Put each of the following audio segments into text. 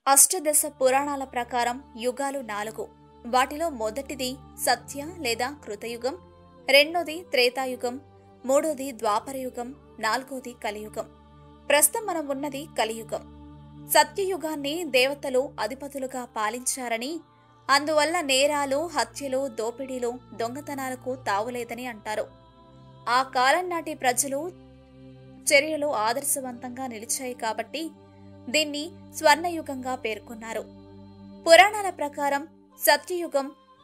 అష్టదశ పురాణాల ప్రకారం యుగాలు 4. వాటిలో మొదటిది సత్య లేదా కృతయుగం, రెండోది త్రేతాయుగం, మూడోది ద్వాపరయుగం, నాలుగోది కలియుగం. ప్రస్తుతం మనం ఉన్నది కలియుగం. సత్యయుగాన్ని దేవతలు అధిపతులుగా పాలించారని, అందువల్ల నేరాలు, హత్యలు, దోపిడీలు, దొంగతనాలకు తావులేదని అంటారు. ఆ కాలం నాటి ప్రజలు చర్యలు ఆదర్శవంతంగా నిలిచాయి కాబట్టి దీన్ని స్వర్ణయుగంగా పేర్కొన్నారు. పురాణాల ప్రకారం సత్యయుగం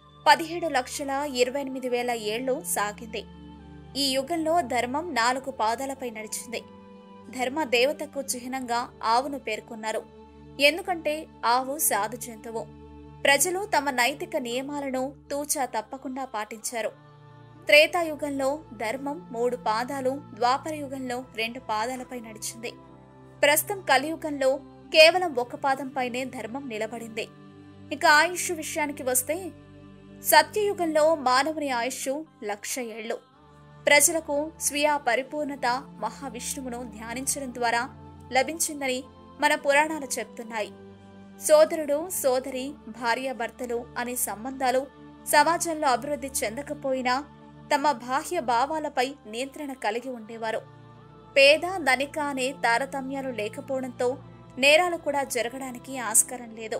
17,28,000 ఏళ్లు సాగింది. ఈ యుగంలో ధర్మం 4 పాదాలపై నడిచింది. ధర్మ దేవతకు చిహ్నంగా ఆవును పేర్కొన్నారు. ఎందుకంటే ఆవు సాధు జంతువు. ప్రజలు తమ నైతిక నియమాలను తూచా తప్పకుండా పాటించారు. త్రేతాయుగంలో ధర్మం 3 పాదాలు, ద్వాపరయుగంలో 2 పాదాలపై నడిచింది. ప్రస్తుతం కలియుగంలో కేవలం 1 పాదంపైనే ధర్మం నిలబడింది. ఇక ఆయుష్ విషయానికి వస్తే సత్యయుగంలో మానవుని ఆయుష్ 1,00,000 ఏళ్లు. ప్రజలకు స్వీయ పరిపూర్ణత మహావిష్ణువును ధ్యానించడం ద్వారా లభించిందని మన పురాణాలు చెప్తున్నాయి. సోదరుడు, సోదరి, భార్యాభర్తలు అనే సంబంధాలు సమాజంలో అభివృద్ధి చెందకపోయినా తమ బాహ్య భావాలపై నియంత్రణ కలిగి ఉండేవారు. పేద, ధనిక అనే తారతమ్యాలు లేకపోవడంతో నేరాలు కూడా జరగడానికి ఆస్కారం లేదు.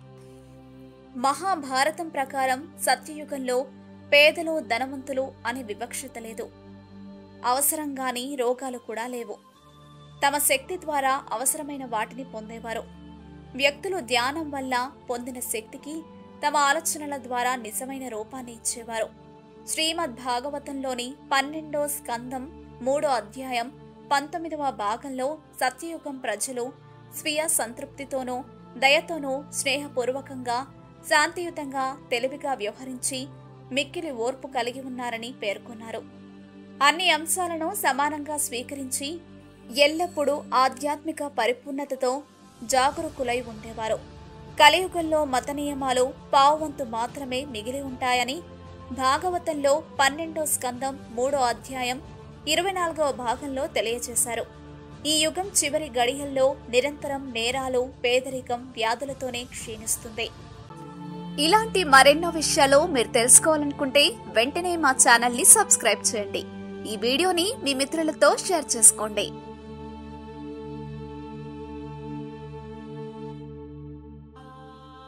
మహాభారతం ప్రకారం సత్యయుగంలో పేదలు, ధనవంతులు అనే వివక్షత లేదు. అవసరంగాని రోగాలు కూడా లేవు. తమ శక్తి ద్వారా అవసరమైన వాటిని పొందేవారు. వ్యక్తులు ధ్యానం వల్ల పొందిన శక్తికి తమ ఆలోచనల ద్వారా నిజమైన రూపాన్ని ఇచ్చేవారు. శ్రీమద్ భాగవతంలోని 12వ స్కందం 3వ అధ్యాయం 19వ భాగంలో సత్యయుగం ప్రజలు స్వీయ సంతృప్తితోనూ, దయతోనూ, స్నేహపూర్వకంగా, శాంతియుతంగా, తెలివిగా వ్యవహరించి మిక్కిలి ఓర్పు కలిగి ఉన్నారని పేర్కొన్నారు. అన్ని అంశాలను సమానంగా స్వీకరించి ఎల్లప్పుడూ ఆధ్యాత్మిక పరిపూర్ణతతో జాగరూకులై ఉండేవారు. కలియుగంలో మత నియమాలు పావువంతు మాత్రమే మిగిలి ఉంటాయని భాగవతంలో 12వ స్కందం 3వ అధ్యాయం 24వ భాగంలో తెలియజేశారు. ఈ యుగం చివరి గడియల్లో నిరంతరం నేరాలు, పేదరికం, వ్యాధులతోనే క్షీణిస్తుంది. ఇలాంటి మరెన్నో విషయాలు మీరు తెలుసుకోవాలనుకుంటే వెంటనే మా ఛానల్ని సబ్స్క్రైబ్ చేయండి. ఈ వీడియోని మీ మిత్రులతో షేర్ చేసుకోండి.